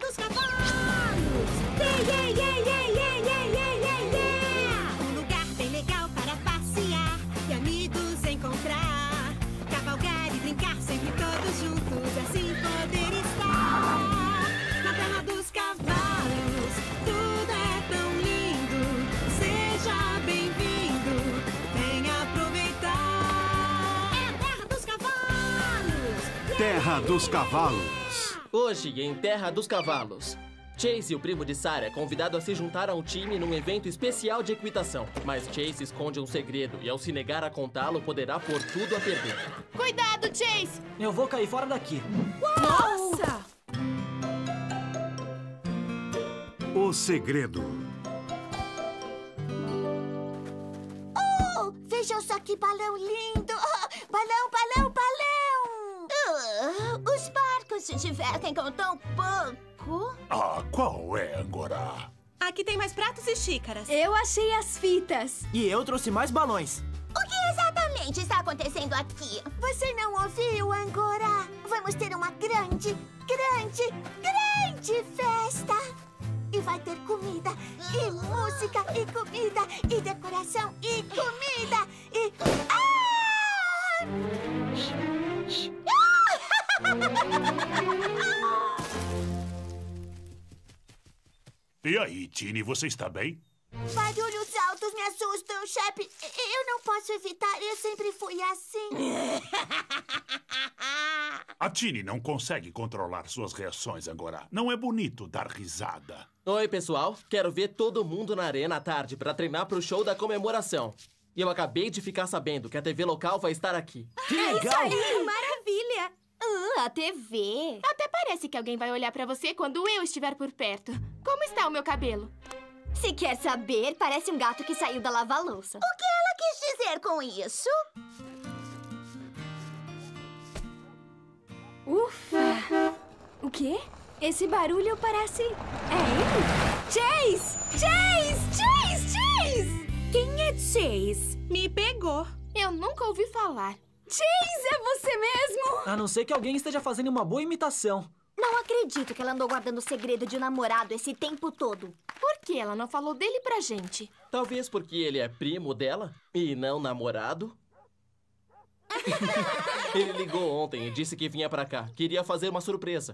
dos Cavalos! Yeah, yeah, yeah, yeah, yeah, yeah, yeah, yeah, yeah! Um lugar bem legal para passear e amigos encontrar. Cavalgar e brincar sempre todos juntos, assim poder estar. Na terra dos cavalos, tudo é tão lindo. Seja bem-vindo, venha aproveitar. É a terra dos cavalos! Terra dos Cavalos. Hoje, em Terra dos Cavalos, Chase e o primo de Sarah é convidado a se juntar ao time num evento especial de equitação. Mas Chase esconde um segredo e, ao se negar a contá-lo, poderá pôr tudo a perder. Cuidado, Chase! Eu vou cair fora daqui. Nossa! O segredo. Oh, veja só que balão lindo! Balão, balão, balão! Os barcos se divertem com tão pouco. Ah, qual é, Angorá? Aqui tem mais pratos e xícaras. Eu achei as fitas. E eu trouxe mais balões. O que exatamente está acontecendo aqui? Você não ouviu, Angorá? Vamos ter uma grande, grande, grande festa! E vai ter comida, e música, e comida, e decoração, e comida, e... E aí, Tini, você está bem? Barulhos altos me assustam, chefe. Eu não posso evitar, eu sempre fui assim. A Tini não consegue controlar suas reações, Angorá. Não é bonito dar risada. Oi, pessoal. Quero ver todo mundo na arena à tarde para treinar pro show da comemoração. E eu acabei de ficar sabendo que a TV local vai estar aqui. Que legal! Maravilha! A TV. Até parece que alguém vai olhar pra você quando eu estiver por perto. Como está o meu cabelo? Se quer saber, parece um gato que saiu da lava-louça. O que ela quis dizer com isso? Ufa! O quê? Esse barulho parece... É ele? Chase! Chase! Chase! Chase! Quem é Chase? Me pegou. Eu nunca ouvi falar. Chase, é você mesmo? A não ser que alguém esteja fazendo uma boa imitação. Não acredito que ela andou guardando o segredo de um namorado esse tempo todo. Por que ela não falou dele pra gente? Talvez porque ele é primo dela e não namorado. Ele ligou ontem e disse que vinha pra cá. Queria fazer uma surpresa.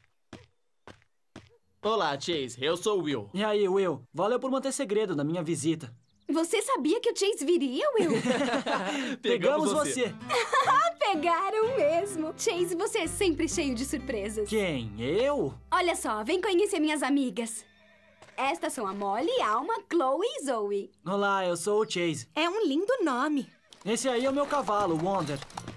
Olá, Chase. Eu sou o Will. E aí, Will? Valeu por manter segredo da minha visita. Você sabia que o Chase viria, Will? Pegamos você. Pegaram mesmo. Chase, você é sempre cheio de surpresas. Quem? Eu? Olha só, vem conhecer minhas amigas. Estas são a Molly, Alma, Chloe e Zoe. Olá, eu sou o Chase. É um lindo nome. Esse aí é o meu cavalo, o Wonder.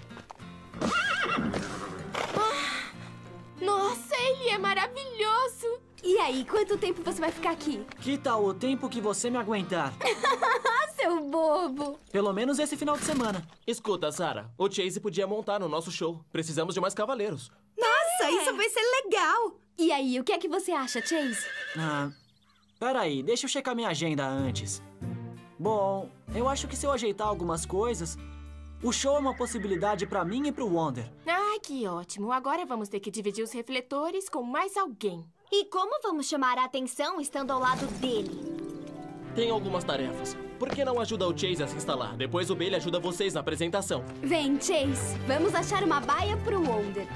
Nossa, ele é maravilhoso. E aí, quanto tempo você vai ficar aqui? Que tal o tempo que você me aguentar? Seu bobo! Pelo menos esse final de semana. Escuta, Sarah. O Chase podia montar no nosso show. Precisamos de mais cavaleiros. Nossa, isso vai ser legal. E aí, o que é que você acha, Chase? Peraí, deixa eu checar minha agenda antes. Bom, eu acho que se eu ajeitar algumas coisas, o show é uma possibilidade pra mim e pro Wonder. Ai, que ótimo. Agora vamos ter que dividir os refletores com mais alguém. E como vamos chamar a atenção estando ao lado dele? Tem algumas tarefas. Por que não ajuda o Chase a se instalar? Depois o Bailey ajuda vocês na apresentação. Vem, Chase. Vamos achar uma baia pro Wonder.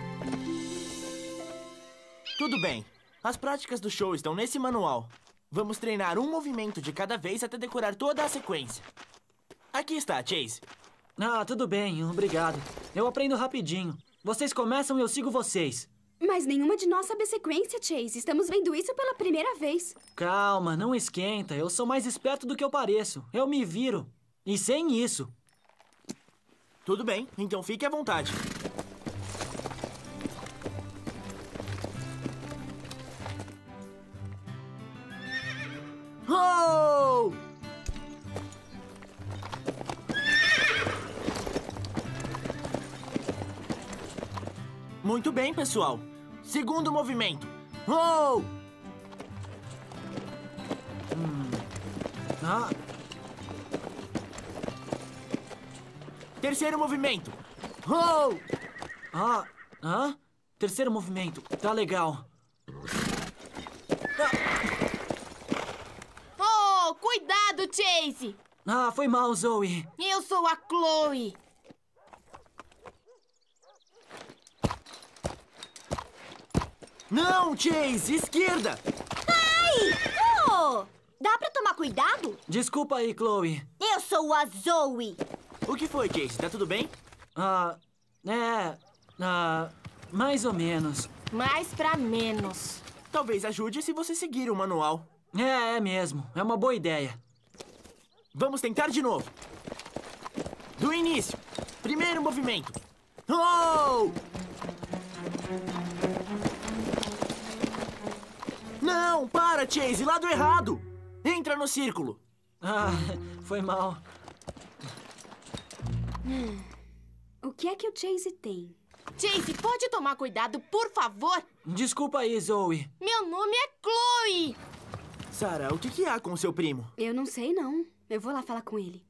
Tudo bem. As práticas do show estão nesse manual. Vamos treinar um movimento de cada vez até decorar toda a sequência. Aqui está, Chase. Tudo bem, obrigado. Eu aprendo rapidinho. Vocês começam e eu sigo vocês. Mas nenhuma de nós sabe a sequência, Chase. Estamos vendo isso pela primeira vez. Calma, não esquenta. Eu sou mais esperto do que eu pareço. Eu me viro. E sem isso. Tudo bem, então fique à vontade. Oh! Muito bem, pessoal. Segundo movimento. Oh! Terceiro movimento. Oh! Terceiro movimento. Tá legal. Chase! Ah, foi mal, Zoe. Eu sou a Chloe. Não, Chase! Esquerda! Oh, dá pra tomar cuidado? Desculpa aí, Chloe. Eu sou a Zoe. O que foi, Chase? Tá tudo bem? Mais ou menos. Mais pra menos. Talvez ajude se você seguir o manual. É mesmo. É uma boa ideia. Vamos tentar de novo. Do início. Primeiro movimento. Oh! Não, para, Chase. Lado errado. Entra no círculo. Ah, foi mal. O que é que o Chase tem? Chase, pode tomar cuidado, por favor? Desculpa aí, Zoe. Meu nome é Chloe. Sarah, o que há com seu primo? Eu não sei, não. Eu vou lá falar com ele.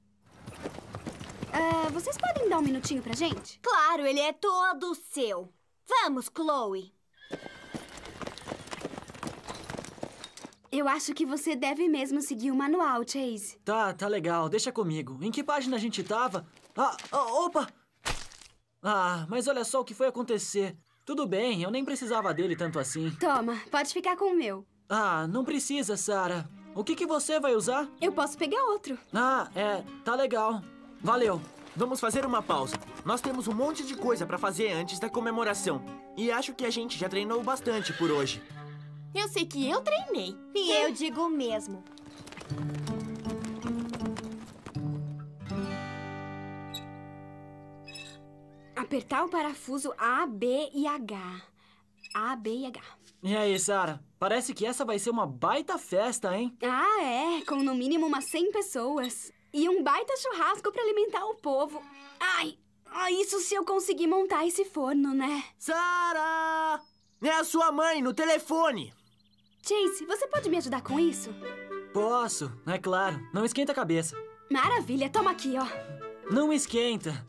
Vocês podem dar um minutinho pra gente? Claro, ele é todo seu. Vamos, Chloe. Eu acho que você deve mesmo seguir o manual, Chase. Tá legal. Deixa comigo. Em que página a gente tava? Opa! Mas olha só o que foi acontecer. Tudo bem, eu nem precisava dele tanto assim. Toma, pode ficar com o meu. Não precisa, Sarah. O que você vai usar? Eu posso pegar outro. Tá legal. Valeu. Vamos fazer uma pausa. Nós temos um monte de coisa pra fazer antes da comemoração. E acho que a gente já treinou bastante por hoje. Eu sei que eu treinei. E eu digo mesmo. Apertar o parafuso A, B e H. A, B e H. E aí, Sarah? Parece que essa vai ser uma baita festa, hein? Com no mínimo umas 100 pessoas. E um baita churrasco pra alimentar o povo. Isso se eu conseguir montar esse forno, né? Sarah! É a sua mãe no telefone! Chase, você pode me ajudar com isso? Posso, é claro. Não esquenta a cabeça. Maravilha, toma aqui, ó. Não esquenta.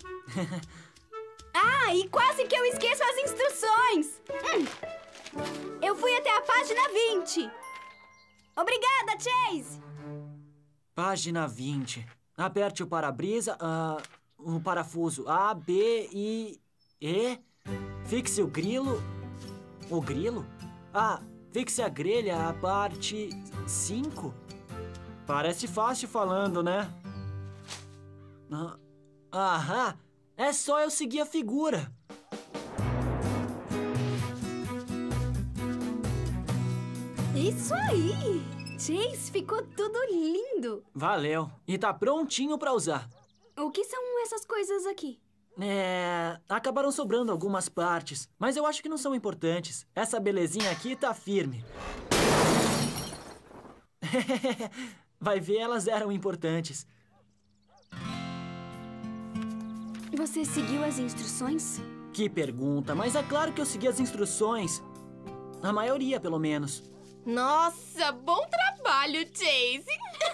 E quase que eu esqueço as instruções. Eu fui até a página 20. Obrigada, Chase. Página 20. Aperte o para-brisa, o parafuso A, B e E. Fixe o grilo. O grilo? Fixe a grelha, a parte 5. Parece fácil falando, né? É só eu seguir a figura. Isso aí! Chase, ficou tudo lindo. Valeu. E tá prontinho pra usar. O que são essas coisas aqui? Acabaram sobrando algumas partes, mas eu acho que não são importantes. Essa belezinha aqui tá firme. Vai ver, elas eram importantes. Você seguiu as instruções? Que pergunta, mas é claro que eu segui as instruções. A maioria, pelo menos. Nossa, bom trabalho, Chase.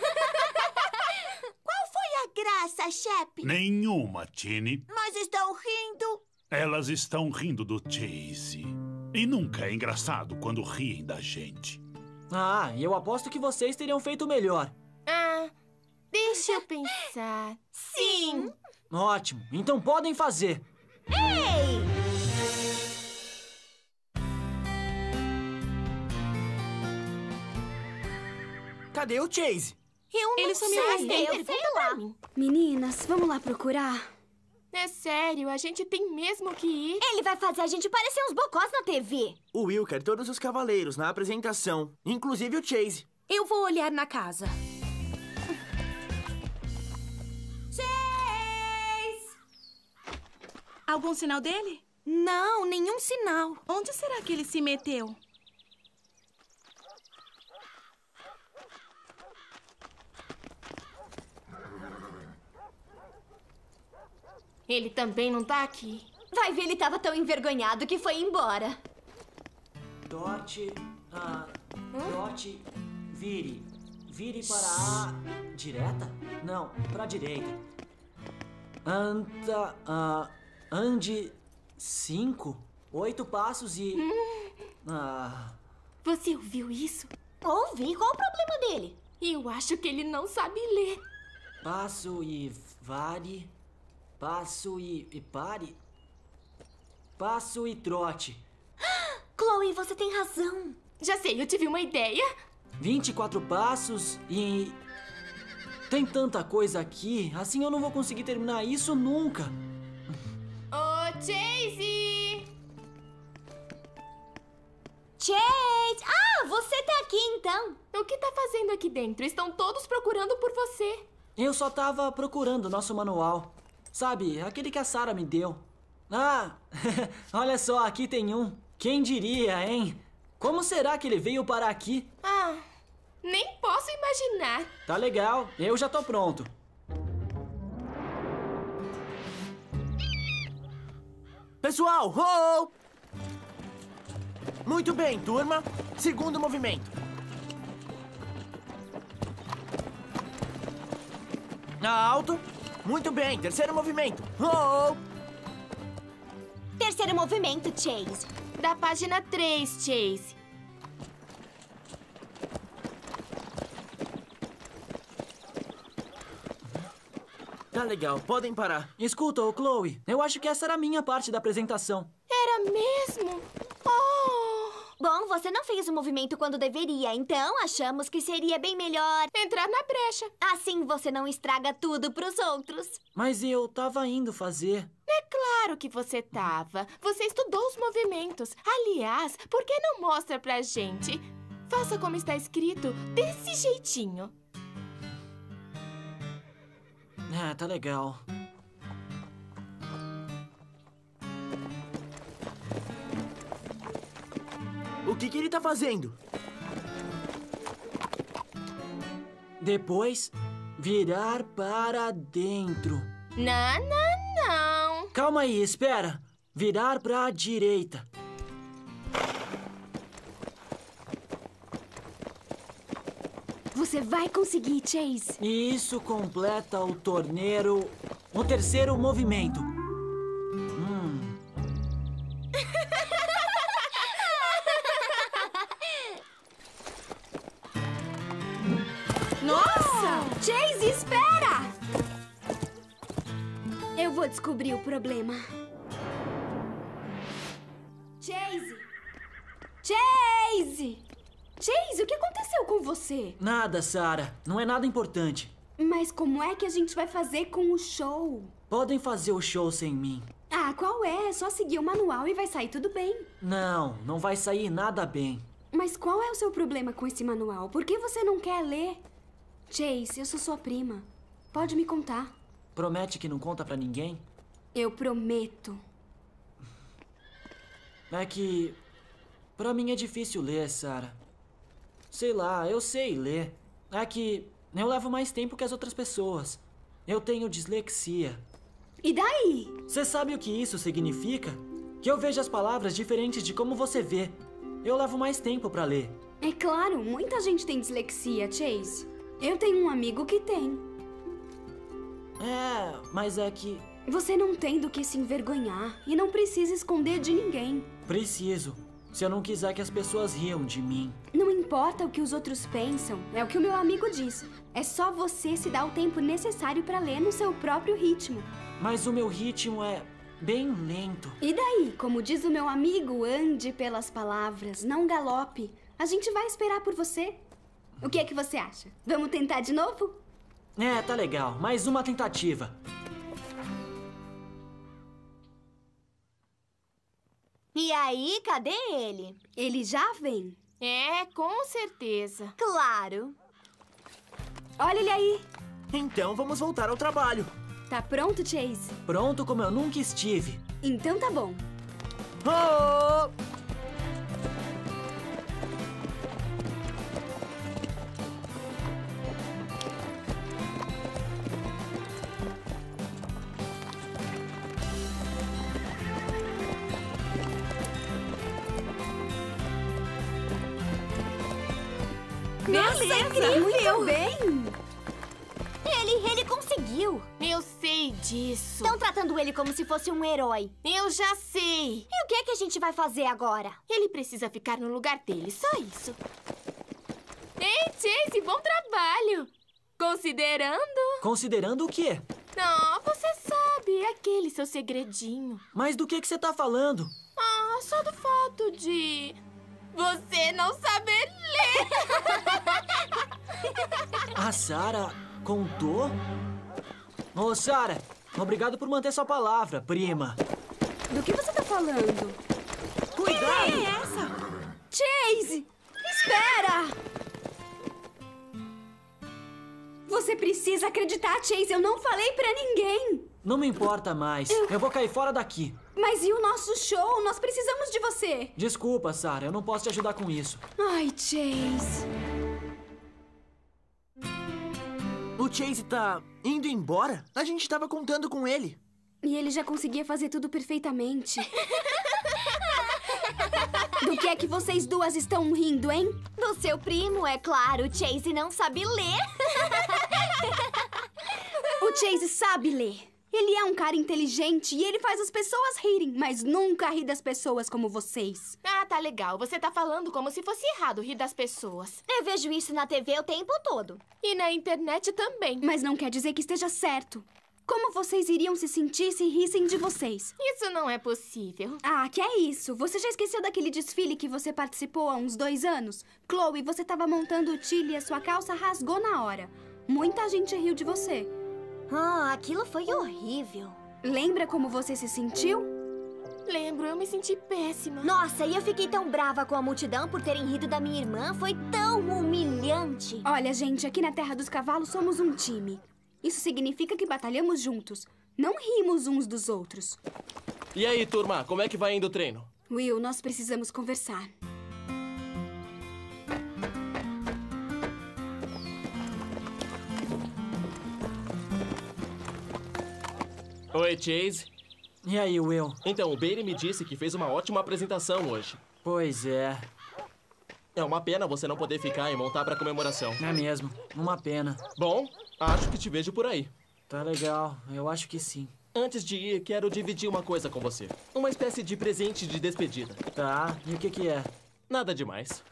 Qual foi a graça, Shep? Nenhuma, Tini. Mas estão rindo. Elas estão rindo do Chase. E nunca é engraçado quando riem da gente. E eu aposto que vocês teriam feito melhor. Deixa eu pensar. Sim. Ótimo, então podem fazer. Ei! Cadê o Chase? Eu não Ele sumiu sei. faz tempo, Eu sei pergunta lá. pra mim. Meninas, vamos lá procurar? É sério, a gente tem mesmo que ir. Ele vai fazer a gente parecer uns bocós na TV. O Will quer todos os cavaleiros na apresentação, inclusive o Chase. Eu vou olhar na casa. Chase! Algum sinal dele? Não, nenhum sinal. Onde será que ele se meteu? Ele também não tá aqui. Vai ver, ele tava tão envergonhado que foi embora. Dot, vire. Vire para a direta? Não, para a direita. Ande 5, 8 passos e... Você ouviu isso? Ouvi. Qual o problema dele? Eu acho que ele não sabe ler. Passo e vare. Passo e pare. Passo e trote. Chloe, você tem razão. Já sei, eu tive uma ideia. 24 passos e... Tem tanta coisa aqui, assim eu não vou conseguir terminar isso nunca. Ô, Chase! Chase! Ah, você tá aqui então. O que tá fazendo aqui dentro? Estão todos procurando por você. Eu só tava procurando o nosso manual. Sabe, aquele que a Sarah me deu. Ah, olha só, aqui tem um. Quem diria, hein? Como será que ele veio parar aqui? Ah, nem posso imaginar. Tá legal, eu já tô pronto. Pessoal, ho! Muito bem, turma. Segundo movimento. Alto. Muito bem, terceiro movimento. Ho! Terceiro movimento, Chase. Da página 3, Chase. Tá legal, podem parar. Escuta, ô Chloe, eu acho que essa era a minha parte da apresentação. Era mesmo? Oh! Bom, você não fez o movimento quando deveria, então achamos que seria bem melhor entrar na brecha. Assim você não estraga tudo pros outros. Mas eu tava indo fazer. É claro que você tava. Você estudou os movimentos. Aliás, por que não mostra pra gente? Faça como está escrito, desse jeitinho. Ah, tá legal. O que ele tá fazendo? Depois, virar para dentro. Não. Calma aí, espera. Virar pra direita. Você vai conseguir, Chase. E isso completa o torneiro... O terceiro movimento. Nossa! Chase, espera! Eu vou descobrir o problema. Chase! Chase! Chase, o que aconteceu com você? Nada, Sarah. Não é nada importante. Mas como é que a gente vai fazer com o show? Podem fazer o show sem mim. Ah, qual é? É só seguir o manual e vai sair tudo bem. Não vai sair nada bem. Mas qual é o seu problema com esse manual? Por que você não quer ler? Chase, eu sou sua prima. Pode me contar. Promete que não conta pra ninguém? Eu prometo. É que... Pra mim é difícil ler, Sarah. Sei lá, eu sei ler. É que eu levo mais tempo que as outras pessoas. Eu tenho dislexia. E daí? Você sabe o que isso significa? Que eu vejo as palavras diferentes de como você vê. Eu levo mais tempo pra ler. É claro, muita gente tem dislexia, Chase. Eu tenho um amigo que tem. É, mas é que... Você não tem do que se envergonhar e não precisa esconder de ninguém. Preciso. Se eu não quiser que as pessoas riam de mim. Não importa o que os outros pensam, é o que o meu amigo diz. É só você se dar o tempo necessário pra ler no seu próprio ritmo. Mas o meu ritmo é bem lento. E daí, como diz o meu amigo, ande pelas palavras, não galope. A gente vai esperar por você. O que é que você acha? Vamos tentar de novo? É, tá legal. Mais uma tentativa. E aí, cadê ele? Ele já vem. É, com certeza. Claro. Olha ele aí. Então vamos voltar ao trabalho. Tá pronto, Chase? Pronto como eu nunca estive. Então tá bom. Oh! Nossa, incrível! Muito bem! Ele conseguiu. Eu sei disso. Estão tratando ele como se fosse um herói. Eu já sei. E o que é que a gente vai fazer agora? Ele precisa ficar no lugar dele, só isso. Ei, Chase, bom trabalho! Considerando... Considerando o quê? Você sabe, aquele seu segredinho. Mas do que você tá falando? Só do fato de... você não saber ler! A Sarah contou? Ô, Sarah, obrigado por manter sua palavra, prima. Do que você tá falando? Cuidado! Quem é essa? Chase! Espera! Você precisa acreditar, Chase. Eu não falei pra ninguém. Não me importa mais. Eu vou cair fora daqui. Mas e o nosso show? Nós precisamos de você. Desculpa, Sarah. Eu não posso te ajudar com isso. Ai, Chase. O Chase tá indo embora? A gente tava contando com ele. E ele já conseguia fazer tudo perfeitamente. Do que é que vocês duas estão rindo, hein? Do seu primo, é claro. O Chase não sabe ler. O Chase sabe ler. Ele é um cara inteligente e ele faz as pessoas rirem, mas nunca ri das pessoas como vocês. Tá legal. Você tá falando como se fosse errado rir das pessoas. Eu vejo isso na TV o tempo todo. E na internet também. Mas não quer dizer que esteja certo. Como vocês iriam se sentir se rissem de vocês? Isso não é possível. Que é isso? Você já esqueceu daquele desfile que você participou há uns 2 anos? Chloe, você estava montando o Chile e a sua calça rasgou na hora. Muita gente riu de você. Aquilo foi horrível. Lembra como você se sentiu? Lembro, eu me senti péssima. Nossa, e eu fiquei tão brava com a multidão por terem rido da minha irmã. Foi tão humilhante. Olha, gente, aqui na Terra dos Cavalos somos um time. Isso significa que batalhamos juntos. Não rimos uns dos outros. E aí, turma, como é que vai indo o treino? Will, nós precisamos conversar. Oi, Chase. E aí, Will? Então, o Bailey me disse que fez uma ótima apresentação hoje. Pois é. É uma pena você não poder ficar e montar pra comemoração. É mesmo. Uma pena. Bom, acho que te vejo por aí. Tá legal. Eu acho que sim. Antes de ir, quero dividir uma coisa com você. Uma espécie de presente de despedida. Tá. E o que é? Nada demais.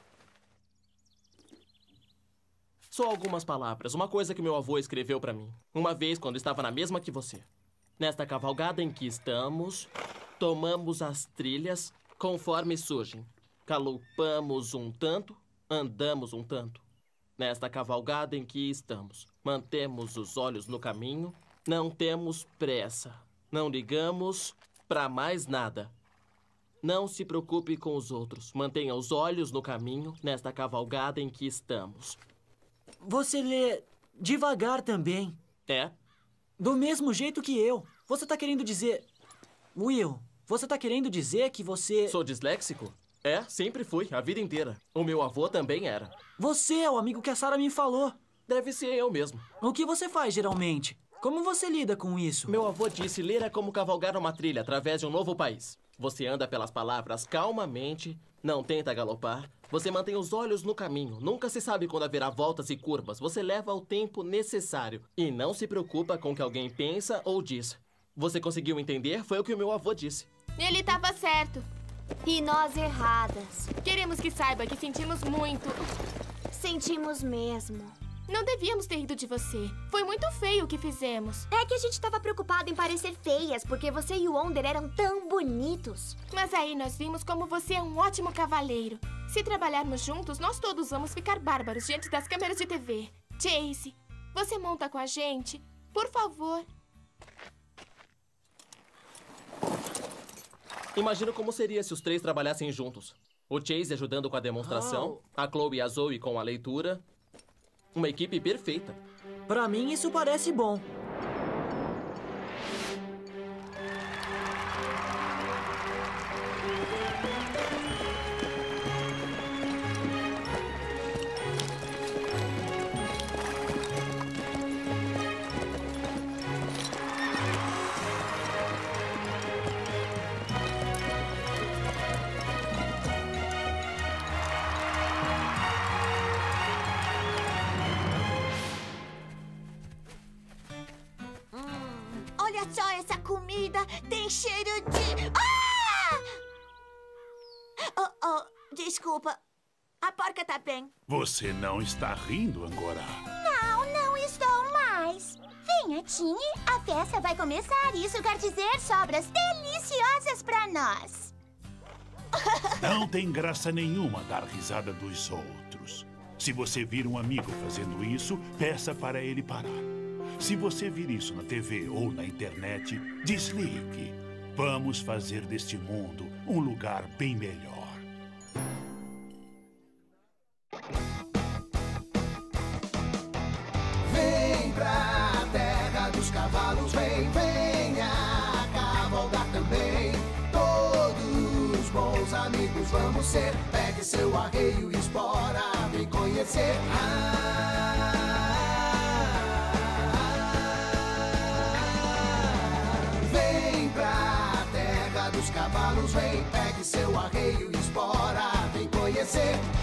Só algumas palavras. Uma coisa que meu avô escreveu pra mim. Uma vez, quando estava na mesma que você. Nesta cavalgada em que estamos, tomamos as trilhas conforme surgem. Galopamos um tanto, andamos um tanto. Nesta cavalgada em que estamos, mantemos os olhos no caminho, não temos pressa, não ligamos pra mais nada. Não se preocupe com os outros, mantenha os olhos no caminho nesta cavalgada em que estamos. Você lê devagar também. É? Do mesmo jeito que eu. Você tá querendo dizer... Will, você tá querendo dizer que você... Sou disléxico? É, sempre fui, a vida inteira. O meu avô também era. Você é o amigo que a Sarah me falou. Deve ser eu mesmo. O que você faz, geralmente? Como você lida com isso? Meu avô disse ler é como cavalgar uma trilha através de um novo país. Você anda pelas palavras calmamente, não tenta galopar. Você mantém os olhos no caminho. Nunca se sabe quando haverá voltas e curvas. Você leva o tempo necessário. E não se preocupa com o que alguém pensa ou diz. Você conseguiu entender? Foi o que o meu avô disse. Ele estava certo. E nós erradas. Queremos que saiba que sentimos muito. Sentimos mesmo. Não devíamos ter ido de você. Foi muito feio o que fizemos. É que a gente estava preocupado em parecer feias, porque você e o Wonder eram tão bonitos. Mas aí nós vimos como você é um ótimo cavaleiro. Se trabalharmos juntos, nós todos vamos ficar bárbaros diante das câmeras de TV. Chase, você monta com a gente? Por favor. Imagino como seria se os 3 trabalhassem juntos. O Chase ajudando com a demonstração, a Chloe e a Zoe com a leitura. Uma equipe perfeita. Pra mim, isso parece bom. Olha só essa comida, tem cheiro de... Desculpa. A porca tá bem. Você não está rindo, Angorá. Não estou mais. Venha, Tini, a festa vai começar. Isso quer dizer sobras deliciosas pra nós. Não tem graça nenhuma dar risada dos outros. Se você vir um amigo fazendo isso, peça para ele parar. Se você vir isso na TV ou na internet, desligue. Vamos fazer deste mundo um lugar bem melhor. Vem pra terra dos cavalos, venha cavalgar também. Todos bons amigos vamos ser. Pegue seu arreio e espora, vem conhecer. Vem pra terra dos cavalos, vem. Pegue seu arreio e espora, vem conhecer.